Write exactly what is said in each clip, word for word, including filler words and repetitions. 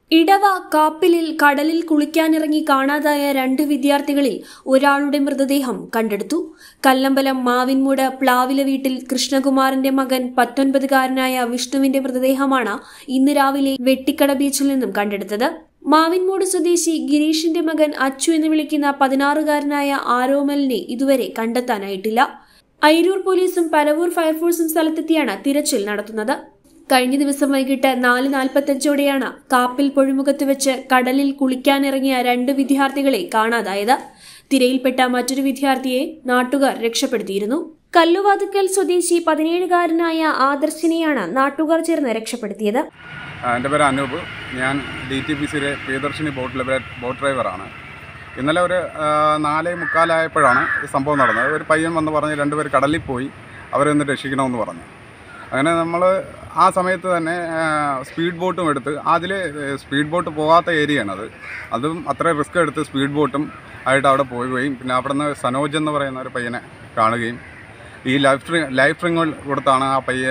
ഇടവ കാപ്പിലിൽ കടലിൽ കുളിക്കാനിറങ്ങി കാണാതായ രണ്ട് വിദ്യാർത്ഥികളിൽ ഒരാളുടെ മൃതദേഹം കണ്ടെടുത്തു. കല്ലമ്പലം മാവിൻമൂട് പ്ലാവില വീട്ടിൽ കൃഷ്ണകുമാറിന്റെ മകൻ പത്തൊൻപതുകാരനായ വിഷ്ണുവിന്റെ മൃതദേഹമാണ് ഇന്ന് രാവിലെ വെട്ടിക്കട ബീച്ചിൽ നിന്നും കണ്ടെടുത്തത്. മാവിൻമൂട് സ്വദേശി ഗിരീഷിന്റെ മകൻ അച്ചു എന്ന് വിളിക്കുന്ന പതിനാറുകാരനായ ആരോമലിനെ ഇതുവരെ കണ്ടെത്താനായിട്ടില്ല. അയിരൂർ പോലീസും പരവൂർ ഫയർഫോഴ്സും സ്ഥലത്തെത്തിയാണ് തിരച്ചിൽ നടത്തുന്നത്. കഴിഞ്ഞ ദിവസം വൈകിട്ട് നാല് നാൽപ്പത്തഞ്ചോടെയാണ് കാപ്പിൽ പൊഴിമുഖത്ത് വെച്ച് കടലിൽ കുളിക്കാനിറങ്ങിയ രണ്ട് വിദ്യാർത്ഥികളെ കാണാതായത്. തിരയിൽപ്പെട്ട മറ്റൊരു വിദ്യാർത്ഥിയെ നാട്ടുകാർ രക്ഷപ്പെടുത്തിയിരുന്നു. കല്ലുവാതുക്കൽ സ്വദേശി പതിനേഴുകാരനായ ആദർശിനെയാണ് നാട്ടുകാർ ചേർന്ന് രക്ഷപ്പെടുത്തിയത്. എൻ്റെ പേര് അനൂപ്. ഞാൻ ഡി ടി പി സിയിലെ പ്രിയദർശിനി ബോട്ടിലെ ബോട്ട് ഡ്രൈവറാണ്. ഇന്നലെ ഒരു നാലേ മുക്കാലായപ്പോഴാണ് ഈ സംഭവം നടന്നത്. ഒരു പയ്യൻ വന്ന് പറഞ്ഞ് രണ്ടുപേർ കടലിൽ പോയി, അവരെ ഒന്ന് രക്ഷിക്കണമെന്ന് പറഞ്ഞു. അങ്ങനെ നമ്മൾ ആ സമയത്ത് തന്നെ സ്പീഡ് ബോട്ടും എടുത്ത്, അതിൽ സ്പീഡ് ബോട്ട് പോകാത്ത ഏരിയയാണത്, അതും അത്ര റിസ്ക് എടുത്ത് സ്പീഡ് ബോട്ടും ആയിട്ട് അവിടെ പോവുകയും പിന്നെ അവിടെ നിന്ന് സനോജ് എന്ന് പറയുന്ന ഒരു പയ്യനെ കാണുകയും ഈ ലൈഫ് സ്ട്രിങ് ലൈഫ് റിങ് കൊടുത്താണ് ആ പയ്യ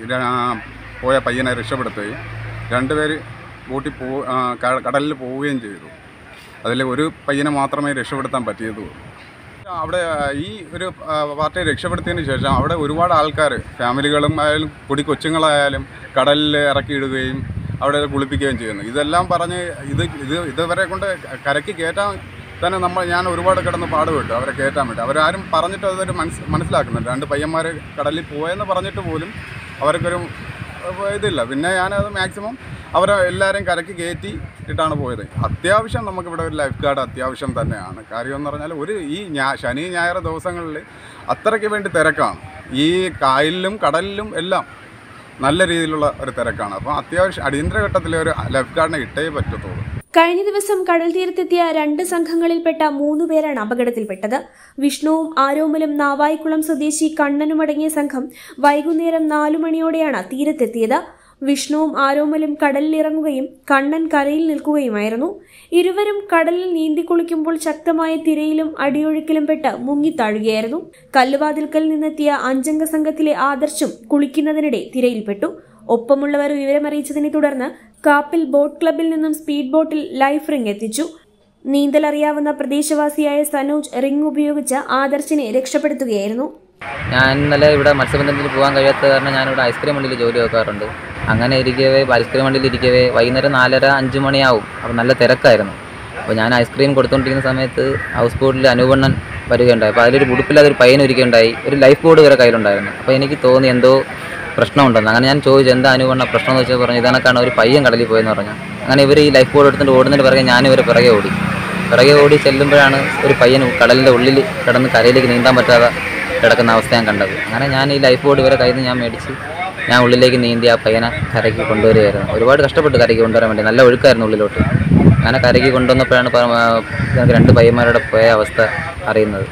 പോയ പയ്യനെ രക്ഷപ്പെടുത്തുകയും രണ്ടുപേർ ബോട്ടിൽ പോ കടലിൽ പോവുകയും ചെയ്തു. അതിൽ ഒരു പയ്യനെ മാത്രമേ രക്ഷപ്പെടുത്താൻ പറ്റിയതുള്ളൂ. അവിടെ ഈ ഒരു പാർട്ടിയെ രക്ഷപ്പെടുത്തിയതിന് ശേഷം അവിടെ ഒരുപാട് ആൾക്കാർ, ഫാമിലികളും ആയാലും പൊടി കൊച്ചുങ്ങളായാലും കടലിൽ ഇറക്കിയിടുകയും അവിടെ കുളിപ്പിക്കുകയും ചെയ്യുന്നു. ഇതെല്ലാം പറഞ്ഞ് ഇത് ഇത് ഇതുവരെ കൊണ്ട് കരയ്ക്ക് കയറ്റാൻ തന്നെ നമ്മൾ ഞാൻ ഒരുപാട് കിടന്ന് പാടുപെട്ടു അവരെ കയറ്റാൻ വേണ്ടി. അവരാരും പറഞ്ഞിട്ട് അതൊരു മനസ്സ് മനസ്സിലാക്കുന്നുണ്ട്. രണ്ട് പയ്യന്മാർ കടലിൽ പോയെന്ന് പറഞ്ഞിട്ട് പോലും അവർക്കൊരു ഇതില്ല. പിന്നെ ഞാനത് മാക്സിമം അവരെ എല്ലാവരെയും കരയ്ക്ക് കയറ്റി ഇട്ടാണ് പോയത്. അത്യാവശ്യം നമുക്കിവിടെ ഒരു ലൈഫ് ഗാർഡ് അത്യാവശ്യം തന്നെയാണ്. കാര്യം എന്ന് പറഞ്ഞാൽ ഒരു ഈ ഞാ ശനി ഞായർ ദിവസങ്ങളിൽ അത്രയ്ക്ക് വേണ്ടി തിരക്കാണ്. ഈ കായലിലും കടലിലും എല്ലാം നല്ല രീതിയിലുള്ള ഒരു തിരക്കാണ്. അപ്പോൾ അത്യാവശ്യം അടിയന്തര ഘട്ടത്തിൽ ഒരു ലൈഫ് ഗാർഡിനെ ഇട്ടേ പറ്റത്തുള്ളൂ. കഴിഞ്ഞ ദിവസം കടൽ തീരത്തെത്തിയ രണ്ട് സംഘങ്ങളിൽപ്പെട്ട മൂന്നു പേരാണ് അപകടത്തിൽപ്പെട്ടത്. വിഷ്ണുവും ആരോമലും നാവായിക്കുളം സ്വദേശി കണ്ണനുമടങ്ങിയ സംഘം വൈകുന്നേരം നാലു മണിയോടെയാണ് തീരത്തെത്തിയത്. വിഷ്ണുവും ആരോമലും കടലിലിറങ്ങുകയും കണ്ണൻ കരയിൽ നിൽക്കുകയുമായിരുന്നു. ഇരുവരും കടലിൽ നീന്തിക്കുളിക്കുമ്പോൾ ശക്തമായ തിരയിലും അടിയൊഴുക്കിലും പെട്ട് മുങ്ങിത്താഴുകയായിരുന്നു. കല്ലുവാതിൽക്കൽ നിന്നെത്തിയ അഞ്ചംഗ സംഘത്തിലെ ആദർശും കുളിക്കുന്നതിനിടെ തിരയിൽപ്പെട്ടു. ഒപ്പമുള്ളവർ വിവരമറിയിച്ചതിനെ തുടർന്ന് കാപ്പിൽ ബോട്ട് ക്ലബിൽ നിന്നും സ്പീഡ് ബോട്ടിൽ ലൈഫ് റിംഗ് എത്തിച്ചു. നീന്തലറിയാവുന്ന പ്രദേശവാസിയായ സനോജ് റിംഗ് ഉപയോഗിച്ച് ആദർശിനെ രക്ഷപ്പെടുത്തുകയായിരുന്നു. ഞാൻ ഇന്നലെ ഇവിടെ മത്സ്യബന്ധനത്തിന് പോകാൻ കഴിയാത്ത കാരണം ഞാനിവിടെ ഐസ്ക്രീം വണ്ടിയിൽ ജോലി നോക്കാറുണ്ട്. അങ്ങനെ ഇരിക്കവേ ഐസ്ക്രീം വണ്ടിയിൽ ഇരിക്കവേ വൈകുന്നേരം നാലര അഞ്ച് മണിയാവും. അപ്പോൾ നല്ല തിരക്കായിരുന്നു. അപ്പോൾ ഞാൻ ഐസ്ക്രീം കൊടുത്തുകൊണ്ടിരിക്കുന്ന സമയത്ത് ഹൗസ് ബോട്ടിൽ അനുവണ്ണൻ വരികയുണ്ടായി. അപ്പോൾ അതിലൊരു ഉടുപ്പില്ലാതൊരു പയ്യൻ ഒരിക്കലുണ്ടായി. ഒരു ലൈഫ് ബോർഡ് വരെ കയ്യിലുണ്ടായിരുന്നു. അപ്പോൾ എനിക്ക് തോന്നി എന്തോ പ്രശ്നമുണ്ടെന്ന്. അങ്ങനെ ഞാൻ ചോദിച്ചു എന്താ അനുവണ്ണ പ്രശ്നം എന്ന് വെച്ചാൽ പറഞ്ഞു ഇതണക്കാണ് ഒരു പയ്യൻ കടലിൽ പോയെന്ന് പറഞ്ഞു. അങ്ങനെ ഇവർ ഈ ലൈഫ് ബോർഡ് എടുത്തുകൊണ്ട് ഓടുന്നതിന് പിറകെ ഞാനും ഇവർ പിറകെ ഓടി പിറകെ ഓടി ചെല്ലുമ്പോഴാണ് ഒരു പയ്യൻ കടലിൻ്റെ ഉള്ളിൽ കിടന്ന് കരയിലേക്ക് നീന്താൻ പറ്റാതെ കിടക്കുന്ന അവസ്ഥ ഞാൻ കണ്ടത്. അങ്ങനെ ഞാൻ ഈ ലൈഫ് ബോർഡ് ഇവരെ കയ്യിൽ നിന്ന് ഞാൻ മേടിച്ച് ഞാൻ ഉള്ളിലേക്ക് നീന്തി ആ പയ്യനെ കരയ്ക്ക് കൊണ്ടുവരികയായിരുന്നു. ഒരുപാട് കഷ്ടപ്പെട്ട് കരയ്ക്ക് കൊണ്ടുവരാൻ വേണ്ടി. നല്ല ഒഴുക്കായിരുന്നു ഉള്ളിലോട്ട്. അങ്ങനെ കരയ്ക്ക് കൊണ്ടുവന്നപ്പോഴാണ് ഞങ്ങൾക്ക് രണ്ട് പയ്യന്മാരുടെ പോയ അവസ്ഥ അറിയുന്നത്.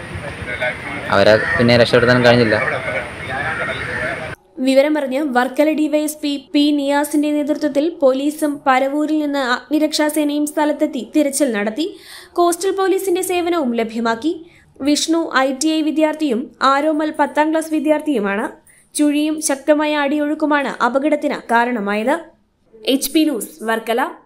അവരെ പിന്നെ രക്ഷപ്പെടുത്താനും കഴിഞ്ഞില്ല. വിവരമറിഞ്ഞ് വർക്കല ഡിവൈഎസ്പി പി നിയാസിന്റെ നേതൃത്വത്തിൽ പോലീസും പരവൂരിൽ നിന്ന് അഗ്നിരക്ഷാസേനയും സ്ഥലത്തെത്തി തിരച്ചിൽ നടത്തി. കോസ്റ്റൽ പോലീസിന്റെ സേവനവും ലഭ്യമാക്കി. വിഷ്ണു ഐ ടി ഐ വിദ്യാർത്ഥിയും ആരോമൽ പത്താം ക്ലാസ് വിദ്യാർത്ഥിയുമാണ്. ചുഴിയും ശക്തമായ അടിയൊഴുക്കുമാണ് അപകടത്തിന് കാരണമായത്. H P news Varkala.